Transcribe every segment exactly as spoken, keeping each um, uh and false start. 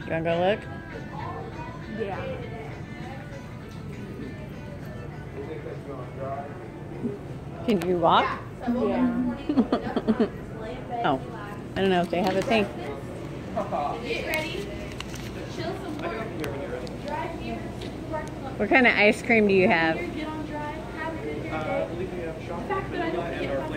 You wanna go look? Yeah. Can you walk? Yeah. Oh, I don't know if they have a thing. Get ready. Chill some more. Drive here. What kind of ice cream do you have? Get on drive. Have a good day. The fact that I don't get my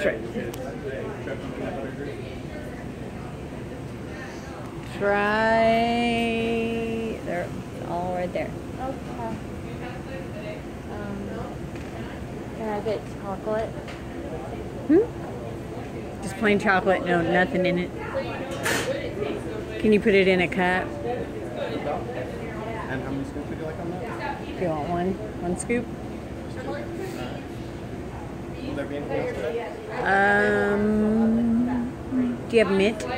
Try. They're all right there. Okay. Um, can I get chocolate? Hmm? Just plain chocolate, no, nothing in it. Can you put it in a cup? And how many scoops would you like on that? If you want one, one scoop. Will there be anything else today? Um, do you have mint? Do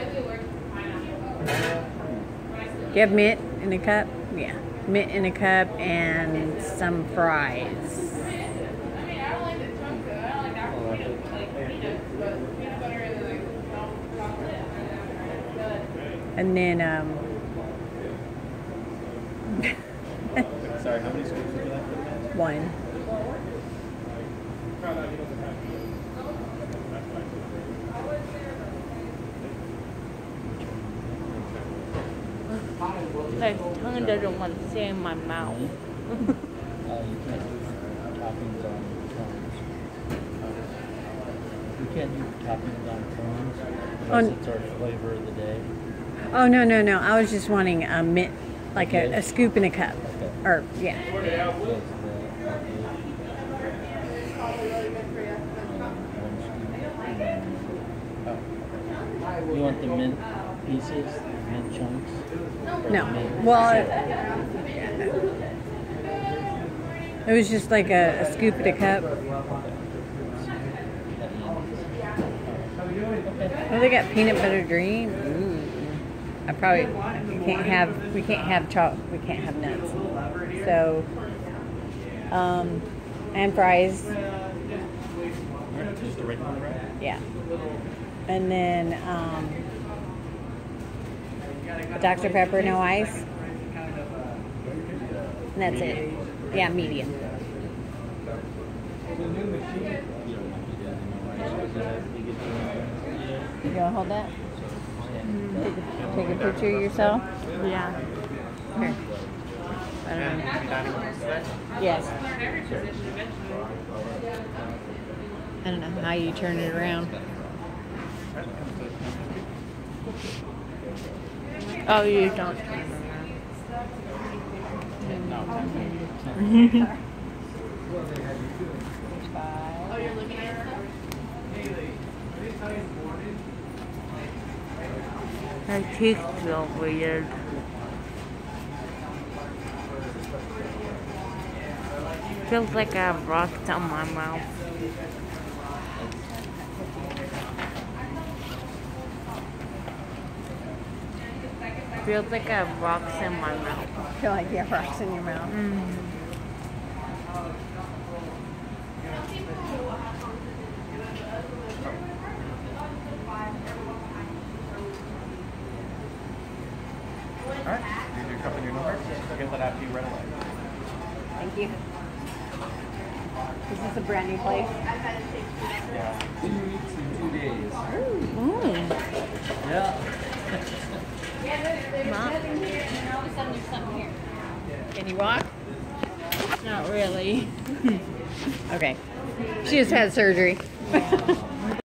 you have mint in a cup? Yeah, mint in a cup and some fries. And then, um, Sorry, how many scoops would you like with that? one. My tongue doesn't want to stay in my mouth. Uh, you can't do toppings on prawns. You can't do toppings on prawns On- unless it's our flavor of the day. Oh, no, no, no. I was just wanting a mint, like a, a scoop in a cup. Okay. Or, yeah. That's the, uh, one scoop. You want the mint pieces, mint chunks? Or No. the mint- Well, it, it was just like a, a scoop in a cup. Oh, they got peanut butter dream. Ooh. I probably we can't have we can't have chalk we can't have nuts. So, um, and fries. Alright, just a regular fry? Yeah. And then um, Doctor Pepper, no ice. And that's it. Yeah, medium. You want to hold that? Take a, take a picture of yourself? Yeah. Here. I don't know. Yes. I don't know how you turn it around. Oh, you don't. Oh, you're looking at stuff? My teeth feel weird. Feels like I have rocks on my mouth. Feels like I have rocks in my mouth. I feel like you have rocks in your mouth. Mm. Alright, here's your cup and your number. I'll get that out to you right away. Thank you. Is this a brand new place? Yeah. Two weeks and two days. Mm. Yeah. Yeah, there's, there's Mom. nothing here, and then all of a sudden there's something here. Can you walk? Not really. Okay. She just had surgery. Yeah.